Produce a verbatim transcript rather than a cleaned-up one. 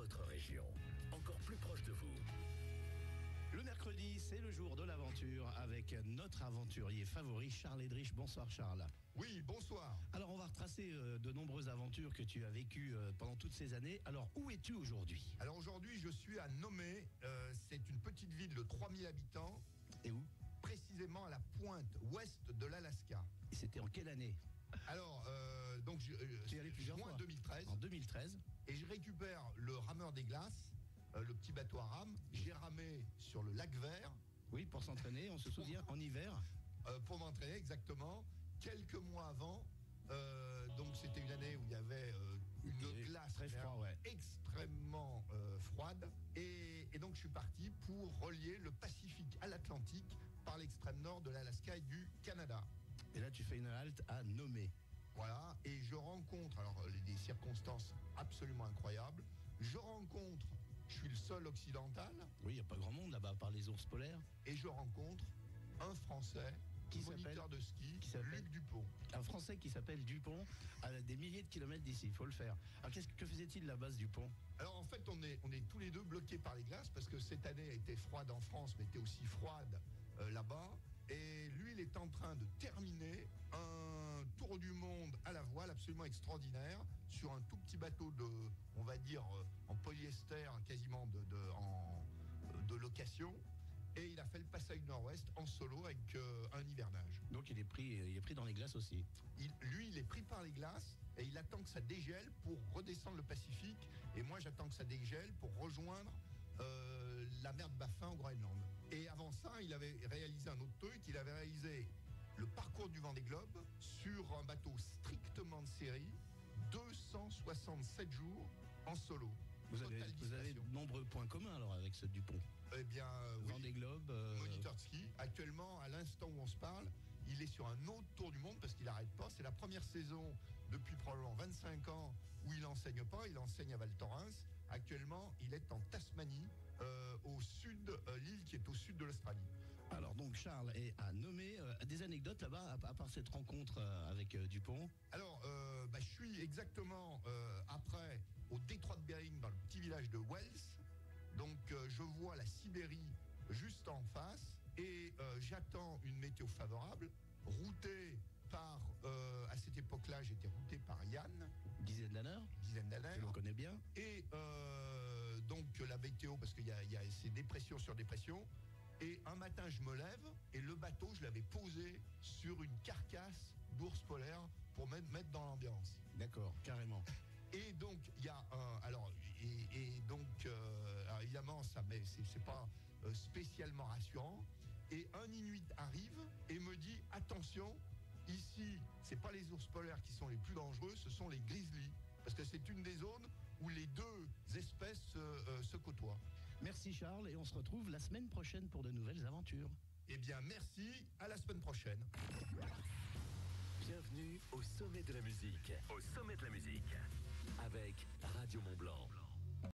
votre région, encore plus proche de vous. Le mercredi, c'est le jour de l'aventure avec notre aventurier favori, Charles Edrich. Bonsoir Charles. Oui, bonsoir. Alors on va retracer euh, de nombreuses aventures que tu as vécues euh, pendant toutes ces années. Alors où es-tu aujourd'hui? Alors aujourd'hui, je suis à Nomé. Euh, c'est une petite ville de trois mille habitants. Et où? Précisément à la pointe ouest de l'Alaska. Et c'était en quelle année? Alors, euh, donc, je, euh, Tu y allais plusieurs juin fois. deux mille treize. En deux mille treize. Et je récupère le rameur des glaces, euh, le petit bateau à rame. J'ai ramé sur le lac Vert. Oui, pour s'entraîner, on se souvient, en hiver. Euh, pour m'entraîner, exactement. Quelques mois avant, euh, donc c'était une année où il y avait euh, une Et glace très froid, ouais. extrêmement euh, froide. Et, et donc je suis parti pour relier le Pacifique à l'Atlantique par l'extrême nord de l'Alaska et du Canada. Et là, tu fais une halte à Nomé. Voilà, et je rencontre, alors les- des circonstances absolument incroyables, je rencontre, je suis le seul occidental, Oui, il n'y a pas grand monde là-bas, à part les ours polaires. et je rencontre un Français, Qui moniteur s'appelle de ski, Qui s'appelle Luc Dupont. Un Français qui s'appelle Dupont, à des milliers de kilomètres d'ici, il faut le faire. Alors qu'est-ce que faisait-il là-bas, ce Dupont? Alors en fait, on est, on est tous les deux bloqués par les glaces, parce que cette année était froide en France, mais était aussi froide euh, là-bas. Et lui, il est en train de terminer un tour du monde à la voile absolument extraordinaire sur un tout petit bateau de, on va dire, euh, en polyester, quasiment de, de, en, de location. Et il a fait le passage nord-ouest en solo avec euh, un hivernage. Donc il est pris, il est pris dans les glaces aussi. Il- lui, il est pris par les glaces et il attend que ça dégèle pour redescendre le Pacifique. Et moi, j'attends que ça dégèle pour rejoindre euh, la mer de Baffin au Groenland. Et avant ça, il avait réalisé un autre truc. Il avait réalisé le parcours du Vendée Globe sur un bateau strictement de série, deux cent soixante-sept jours en solo. Vous avez, Totale vous avez de discrétion. nombreux points communs alors avec ce Dupont. Eh bien, euh, oui. Vendée Globe. euh, Moniteur de ski. Actuellement, à l'instant où on se parle, il est sur un autre tour du monde parce qu'il n'arrête pas. C'est la première saison depuis probablement vingt-cinq ans où il n'enseigne pas. Il enseigne à Val Thorens. Actuellement, il est en Tasmanie, euh, au sud, euh, l'île qui est au sud de l'Australie. Alors donc Charles est à Nomé. Euh, des anecdotes là-bas, à, à part cette rencontre euh, avec euh, Dupont? Alors, euh, bah, je suis exactement euh, après au détroit de Bering, dans le petit village de Wells. Donc, euh, je vois la Sibérie juste en face et euh, j'attends une météo favorable, routée par, euh, à cette époque-là, j'étais routé par Yann, Dizaine d'années, une dizaine d'années. que l'on connaît bien. Et euh, donc, la météo, parce qu'il y a, il y a ces dépressions sur dépression. Et un matin, je me lève et le bateau, je l'avais posé sur une carcasse d'ours polaire pour mettre, mettre dans l'ambiance. D'accord, carrément. Et donc, il y a un. Alors, et, et donc, euh, alors évidemment, ça, mais c'est c'est pas euh, spécialement rassurant. Et un Inuit arrive et me dit attention, ici, c'est pas les ours polaires qui sont les plus dangereux, ce sont les grizzlies. Parce que c'est une des zones où les deux espèces euh, euh, se côtoient. Merci Charles et on se retrouve la semaine prochaine pour de nouvelles aventures. Eh bien, merci, à la semaine prochaine. Bienvenue au sommet de la musique. Au sommet de la musique. Avec Radio Mont Blanc.